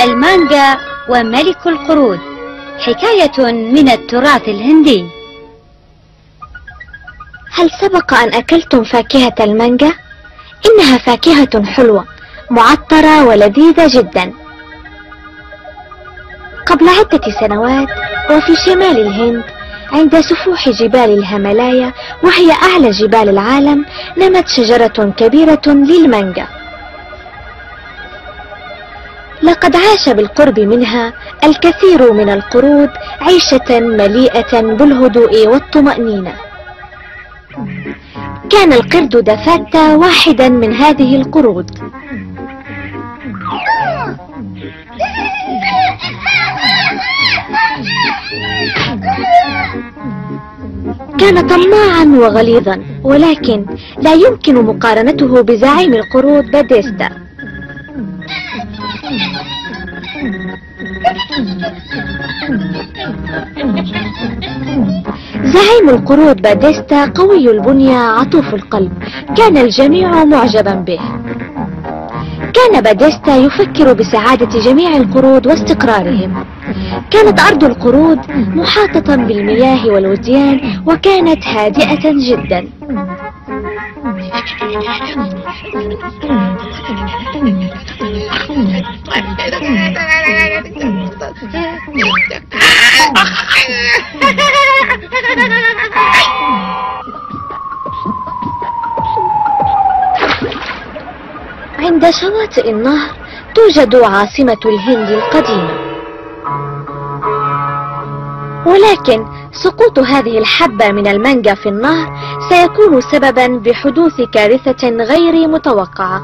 المانجا وملك القرود، حكاية من التراث الهندي. هل سبق أن أكلتم فاكهة المانجا؟ إنها فاكهة حلوة معطرة ولذيذة جدا. قبل عدة سنوات وفي شمال الهند عند سفوح جبال الهيمالايا، وهي أعلى جبال العالم، نمت شجرة كبيرة للمانجا. لقد عاش بالقرب منها الكثير من القرود عيشة مليئة بالهدوء والطمأنينة. كان القرد دفاتا واحدا من هذه القرود. كان طماعا وغليظا، ولكن لا يمكن مقارنته بزعيم القرود باديستا. زعيم القرود باديستا قوي البنية عطوف القلب، كان الجميع معجبا به. كان باديستا يفكر بسعادة جميع القرود واستقرارهم. كانت أرض القرود محاطة بالمياه والوديان، وكانت هادئة جدا. عند شواطئ النهر توجد عاصمة الهند القديمة، ولكن سقوط هذه الحبة من المانجا في النهر سيكون سببا بحدوث كارثة غير متوقعة.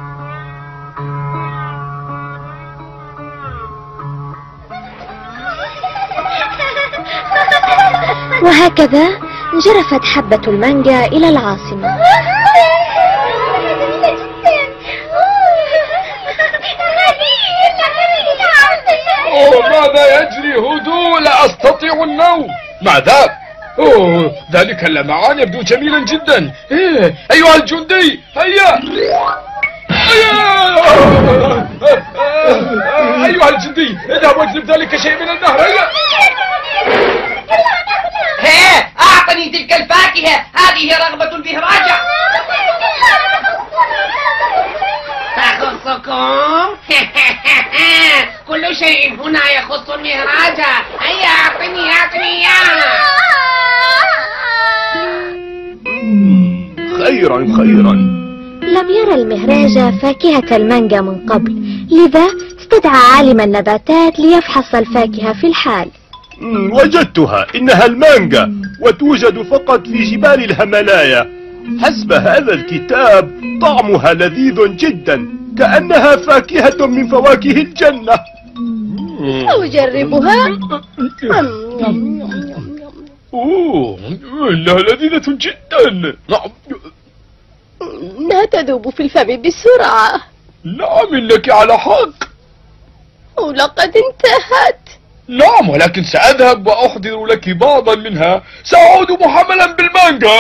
وهكذا انجرفت حبة المانجا إلى العاصمة. ماذا يجري؟ هدوء، لا أستطيع النوم. ماذا؟ ذلك اللمعان يبدو جميلا جدا. أيها الجندي، هيا. أيها الجندي، اذهب واجلب ذلك شيء من النهر. هيا. أعطني تلك الفاكهة، هذه رغبة المهراجة. تخصكم؟ كل شيء هنا يخص المهراجة. هيا أعطني إياها. خيرا. لم يرى المهراج فاكهة المانجا من قبل، لذا استدعى عالم النباتات ليفحص الفاكهة في الحال. وجدتها، إنها المانجا، وتوجد فقط في جبال الهيمالايا. حسب هذا الكتاب طعمها لذيذ جدا، كأنها فاكهة من فواكه الجنة. أجربها؟ إنها لذيذة جدا. لا تذوب في الفم بسرعة. نعم، إنك على حق. ولقد انتهت. نعم، ولكن سأذهب وأحضر لك بعضا منها. سأعود محملا بالمانجا.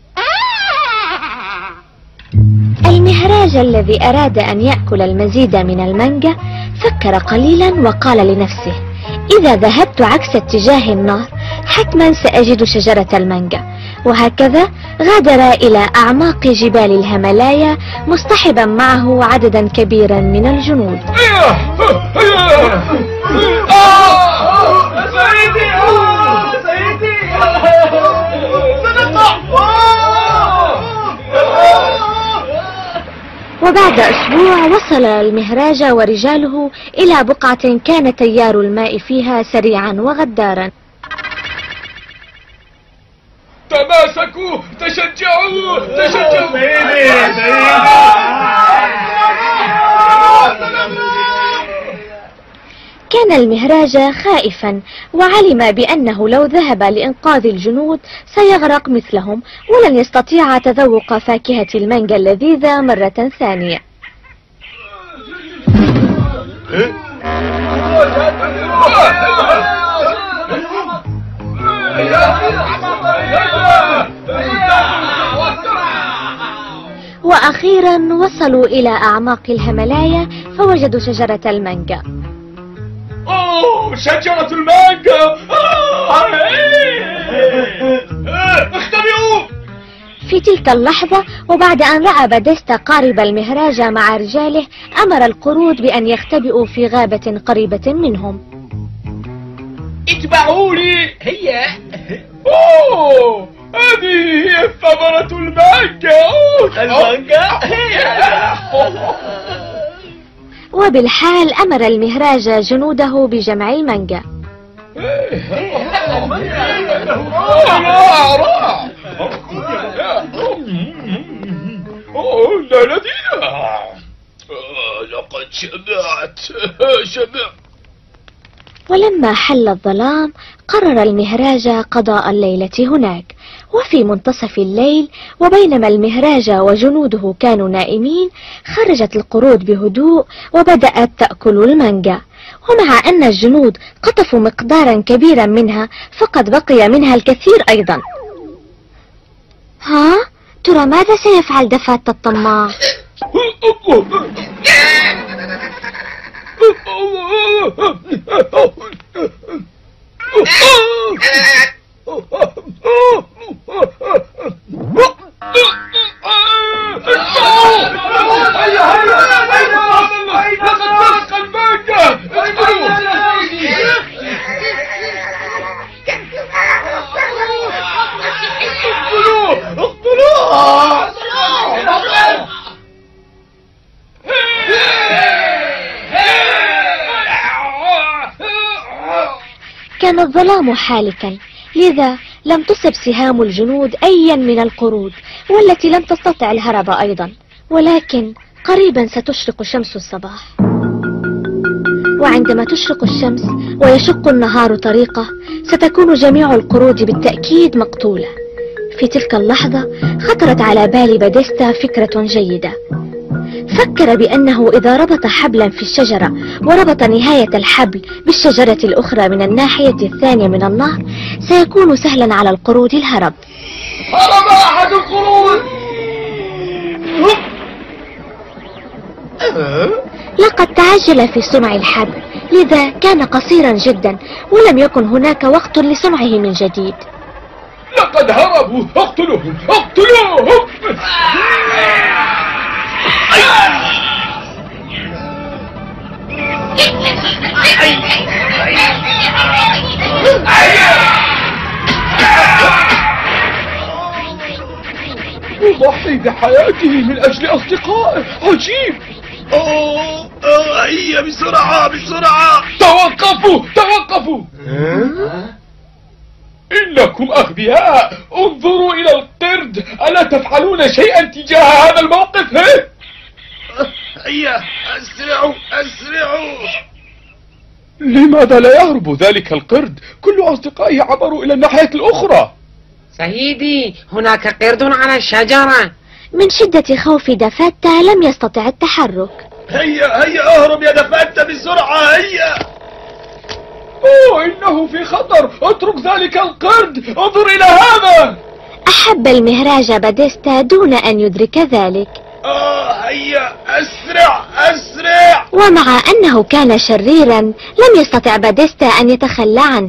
المهراج الذي أراد أن يأكل المزيد من المانجا فكر قليلا وقال لنفسه: إذا ذهبت عكس اتجاه النهر حتما سأجد شجرة المانجا. وهكذا غادر إلى أعماق جبال الهيمالايا مصطحبا معه عددا كبيرا من الجنود. وبعد أسبوع وصل المهراج ورجاله إلى بقعة كان تيار الماء فيها سريعا وغدارا. تماسكوا، تشجعوا. كان المهراج خائفا، وعلم بأنه لو ذهب لإنقاذ الجنود سيغرق مثلهم، ولن يستطيع تذوق فاكهة المانجا اللذيذة مرة ثانية. وأخيرا وصلوا إلى أعماق الهيمالايا فوجدوا شجرة المانجا. أوه شجرة المانجا. اختبئوا. في تلك اللحظة وبعد أن رأى باديستا قارب المهراج مع رجاله، أمر القرود بأن يختبئوا في غابة قريبة منهم. اتبعوني. هيا. أوه هذه هي ثمرة المانجا. المانجا. وبالحال أمر المهراج جنوده بجمع المانجا. رائع. لا لذيذة. لقد شبعت. ولما حل الظلام قرر المهراج قضاء الليلة هناك. وفي منتصف الليل وبينما المهراج وجنوده كانوا نائمين، خرجت القرود بهدوء وبدأت تأكل المانجا. ومع أن الجنود قطفوا مقدارا كبيرا منها، فقد بقي منها الكثير أيضا. ها؟ ترى ماذا سيفعل دفات الطماع؟ كان الظلام حالكا، لذا لم تصب سهام الجنود أيا من القرود، والتي لم تستطع الهرب أيضا. ولكن قريبا ستشرق شمس الصباح، وعندما تشرق الشمس ويشق النهار طريقه، ستكون جميع القرود بالتأكيد مقتولة. في تلك اللحظة خطرت على بال باديستا فكرة جيدة. فكر بأنه إذا ربط حبلا في الشجرة وربط نهاية الحبل بالشجرة الأخرى من الناحية الثانية من النهر، سيكون سهلا على القرود الهرب. هرب أحد القرود. لقد تعجل في صنع الحبل، لذا كان قصيرا جدا ولم يكن هناك وقت لصنعه من جديد. لقد هربوا. اقتلوهم اقتلوهم. يضحي بحياته من أجل أصدقائه. عجيب. هيا بسرعة بسرعة. توقفوا توقفوا. إنكم أغبياء. انظروا إلى القرد. ألا تفعلون شيئا تجاه هذا الموقف؟ هيا أسرعوا أسرعوا. لماذا لا يهرب ذلك القرد؟ كل أصدقائه عبروا إلى الناحية الأخرى. سيدي هناك قرد على الشجرة. من شدة خوف دفاتا لم يستطع التحرك. هيا هيا اهرب يا دفاتا بسرعة. هيا. إنه في خطر. اترك ذلك القرد. انظر إلى هذا. أحب المهراج باديستا دون أن يدرك ذلك. هيا أسرع أسرع. ومع أنه كان شريرا لم يستطع باديستا أن يتخلى عنه.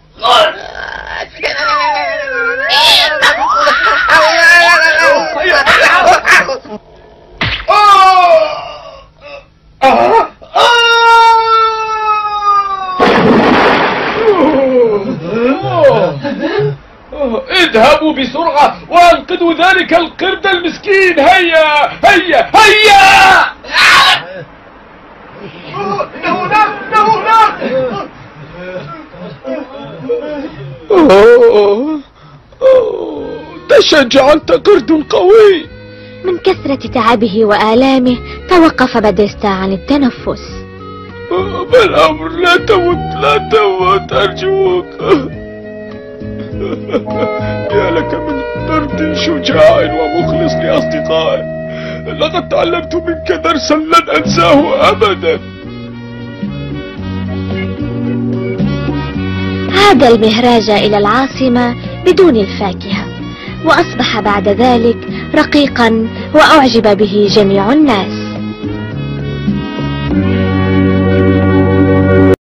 اذهبوا بسرعة وانقذوا ذلك القرد المسكين. هيا هيا هيا. تشجع. أنت قرد قوي. من كثرة تعبه وآلامه توقف باديستا عن التنفس. بالأمر لا تموت لا تموت أرجوك. يا لك من قرد شجاع ومخلص لأصدقائه. لقد تعلمت منك درسا لن أنساه أبدا. عاد المهراج إلى العاصمة بدون الفاكهة، وأصبح بعد ذلك رقيقا وأعجب به جميع الناس.